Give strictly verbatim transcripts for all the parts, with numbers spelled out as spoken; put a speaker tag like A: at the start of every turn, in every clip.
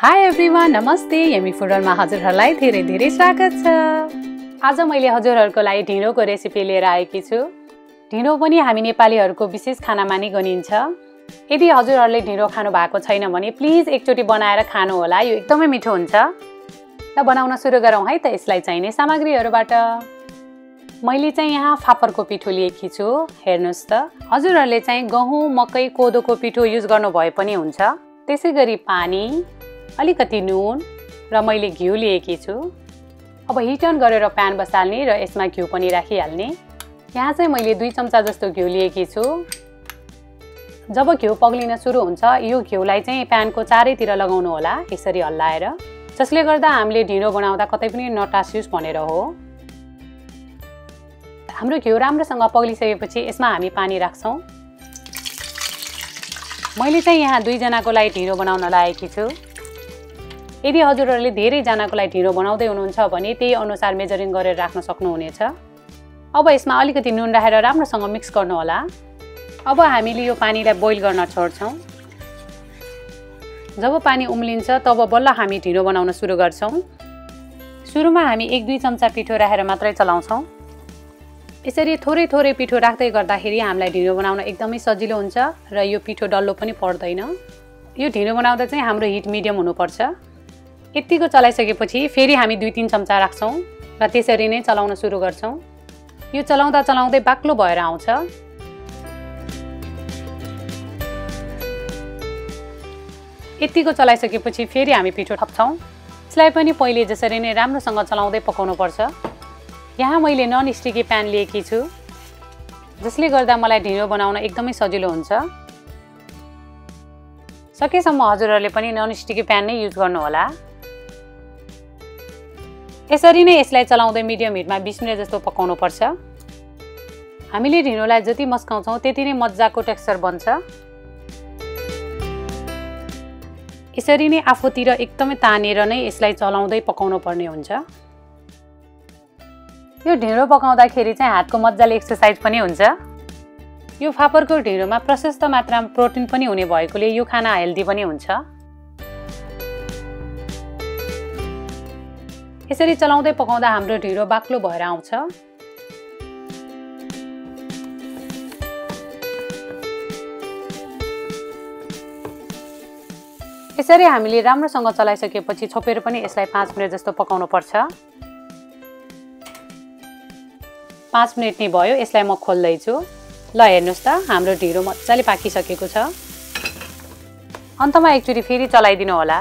A: High everyone, नमस्ते। Yummy फुडमा हजुरहरूलाई धेरै धेरै स्वागत छ। आज मैले हजुरहरूको लागि ढिँडोको रेसिपी लिएर आएकी छु। ढिँडो पनि हामी नेपालीहरूको विशेष खानामा नै गनिन्छ। यदि हजुरहरूले ढिँडो खानु भएको छैन भने प्लिज एकचोटि बनाएर खानु होला, यो एकदमै मिठो हुन्छ। ल बनाउन सुरु गरौँ है त। यसलाई चाहिने सामग्रीहरूबाट मैले चाहिँ यहाँ फापरको पिठो लिएकी छु। हेर्नुहोस् त, हजुरहरूले चाहिँ गहुँ, मकै, कोदोको पिठो युज गर्नु भए पनि हुन्छ। त्यसैगरी पानी, अलिकति नुन र मैले घिउ लिएकी छु। अब हिट अन गरेर प्यान बसाल्ने र यसमा घिउ पनि राखिहाल्ने। यहाँ चाहिँ मैले दुई चम्चा जस्तो घिउ लिएकी छु। जब घिउ पग्लिन सुरु हुन्छ यो घिउलाई चाहिँ प्यानको चारैतिर लगाउनु होला, यसरी हल्लाएर, जसले गर्दा हामीले ढिँडो बनाउँदा कतै पनि नटासियोस् भनेर हो। हाम्रो घिउ राम्रोसँग पग्लिसकेपछि यसमा हामी पानी राख्छौँ। मैले चाहिँ यहाँ दुईजनाको लागि ढिँडो बनाउन लागेकी छु। यदि हजुरहरूले धेरैजनाको लागि ढिँडो बनाउँदै हुनुहुन्छ भने त्यही अनुसार मेजरिङ गरेर राख्न सक्नुहुनेछ। अब यसमा अलिकति नुन राखेर राम्रोसँग मिक्स गर्नु होला। अब हामीले यो पानीलाई बोइल गर्न छोड्छौँ। जब पानी उम्लिन्छ तब बल्ल हामी ढिँडो बनाउन सुरु गर्छौँ। सुरुमा हामी एक दुई चम्चा पिठो राखेर मात्रै चलाउँछौँ। यसरी थोरै थोरै पिठो राख्दै गर्दाखेरि हामीलाई ढिँडो बनाउन एकदमै सजिलो हुन्छ र यो पिठो डल्लो पनि पर्दैन। यो ढिँडो बनाउँदा चाहिँ हाम्रो हिट मिडियम हुनुपर्छ। यतिको चलाइसकेपछि फेरि हामी दुई तिन चम्चा राख्छौँ र त्यसरी नै चलाउन सुरु गर्छौँ। यो चलाउँदा चलाउँदै बाक्लो भएर आउँछ। यतिको चलाइसकेपछि फेरि हामी पिठो थप्छौँ। यसलाई पनि पहिले जसरी नै राम्रोसँग चलाउँदै पकाउनुपर्छ। यहाँ मैले नन स्टिकी प्यान लिएकी छु, जसले गर्दा मलाई ढिँडो बनाउन एकदमै सजिलो हुन्छ। सकेसम्म हजुरहरूले पनि नन स्टिकी प्यान नै युज गर्नु होला। यसरी नै यसलाई चलाउँदै मिडियम हिटमा बीस मिनट जस्तो पकाउनु पर्छ। हामीले ढिँडोलाई जति मस्काउँछौँ त्यति नै मजाको टेक्सचर बन्छ। यसरी नै आफूतिर एकदमै तानेर नै यसलाई चलाउँदै पकाउनु पर्ने हुन्छ। यो ढिँडो पकाउँदाखेरि चाहिँ हातको मजाले एक्सर्साइज पनि हुन्छ। यो फापरको ढिँडोमा प्रशस्त मात्रामा प्रोटिन पनि हुने भएकोले यो खाना हेल्दी पनि हुन्छ। यसरी चलाउँदै पकाउँदा हाम्रो ढिँडो बाक्लो भएर आउँछ। यसरी हामीले राम्रोसँग चलाइसकेपछि छोपेर पनि यसलाई पाँच मिनट जस्तो पकाउनु पर्छ। पाँच मिनट नै भयो, यसलाई म खोल्दैछु। ल हेर्नुहोस् त, हाम्रो ढिँडो मजाले पाकिसकेको छ। अन्तमा एकचोटि फेरि चलाइदिनु होला।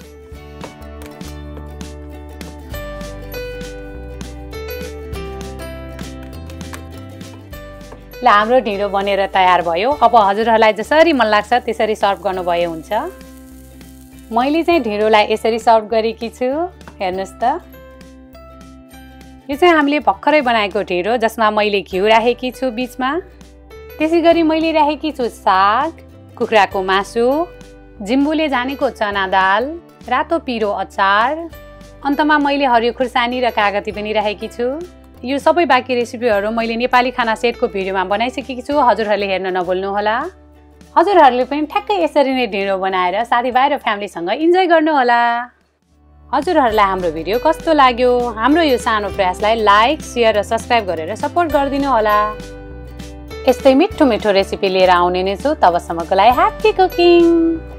A: ल हाम्रो ढिँडो बनेर तयार भयो। अब हजुरहरूलाई जसरी मन लाग्छ त्यसरी सर्भ गर्नुभए हुन्छ। मैले चाहिँ ढिँडोलाई यसरी सर्भ गरेकी छु। हेर्नुहोस् त, यो चाहिँ हामीले भर्खरै बनाएको ढिँडो, जसमा मैले घिउ राखेकी छु बीचमा। त्यसै गरी मैले राखेकी छु साग, कुखुराको मासु, जिम्बुले जानेको चना दाल, रातो पिरो अचार, अन्तमा मैले हरियो खुर्सानी र कागती पनि राखेकी छु। यो सबै बाँकी रेसिपीहरू मैले नेपाली खाना सेटको भिडियोमा बनाइसकेकी छु, हजुरहरूले हेर्न नभुल्नुहोला। हजुरहरूले पनि ठ्याक्कै यसरी नै ढिँडो बनाएर साथीभाइ र फ्यामिलीसँग इन्जोय गर्नुहोला। हजुरहरूलाई हाम्रो भिडियो कस्तो लाग्यो? हाम्रो यो सानो प्रयासलाई लाइक, सेयर र सब्सक्राइब गरेर सपोर्ट गरिदिनु होला। यस्तै मिठो मिठो रेसिपी लिएर आउने नै छु। तबसम्मको लागि ह्याप्पी कुकिङ।